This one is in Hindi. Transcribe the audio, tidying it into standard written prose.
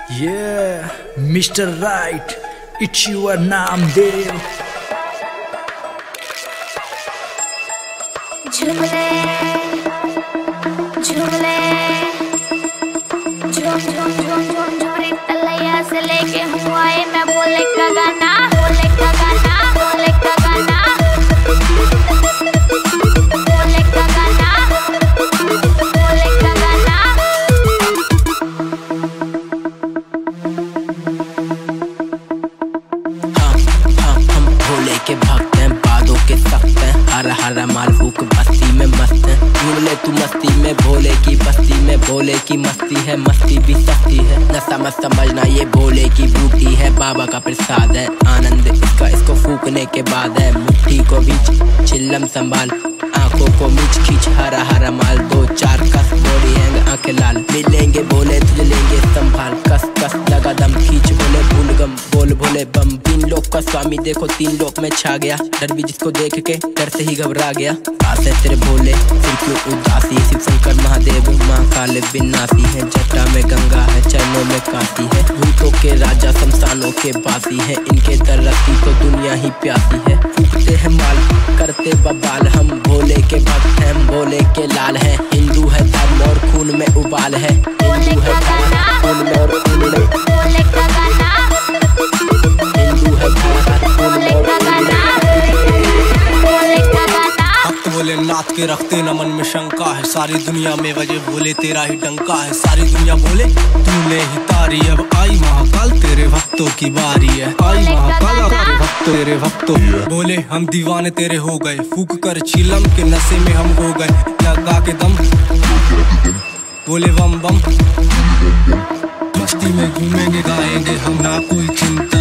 Yeah, Mr. Right, it's your Namdev. झूले झूले झूम झूम झूम झूम झूरी तलैया से लेके हूँ आए मैं बोले का गाना बोले का गाना बोले का गाना बोले का गाना बोले का गाना। हम भोले के भक्त हैं, बादों के सख्त हैं, हरा हरा मालूक बस्ती में मस्त है। झूम ले तू मस्ती में भोले की बस्ती में, भोले की मस्ती है, मस्ती भी सस्ती है। नशा मत समझना ये भोले की बूटी है, बाबा का प्रसाद है, आनंद इसका इसको फूकने के बाद है। मुट्ठी को बीच चिल्लम संभाल, आंखों को मीच खींच, हरा हरा माल, दो चार कस बॉडी हैंग आंखें लाल। मिलेंगे भोले तुझे लेंगे संभाल, कस कस लगा दम खींच बोले भूल गम, बोल भोले बम। तीन लोग का स्वामी देखो तीन लोग में छा गया, डर भी जिसको देख के डर से ही घबरा गया। पास है तेरे भोले फिर क्यों उदासी, शिव शंकर महादेव माँ काले बिनासी है। जटा में गंगा है चरणों में काशी है, भूतों के राजा शमशानों के बासी है। इनके दर रखी तो दुनिया ही प्यासी है। फूकते हैं माल करते बबाल, हम भोले के भक्त हैं, भोले के लाल हैं। हिंदू है धर्म और खून में उबाल है, हिंदू है धर्म खून में और खून में बोले का गाना हिंदू है धर्म खून में और खून में। बोले का गाना। भक्त भोलेनाथ के रखते न मन में शंका है, सारी दुनिया में वजह भोले तेरा ही डंका है। सारी दुनिया बोले तूने ही तारी, अब आई महाकाल तेरे भक्तों की बारी है। आई महाकाल तेरे भक्तों तेरे भक्तों बोले हम दीवाने तेरे हो गए, फूक कर चिलम के नशे में हम हो गए। लगा के दम बोले बम बम, मस्ती में घूमेंगे गाएंगे हम, ना कोई चिंता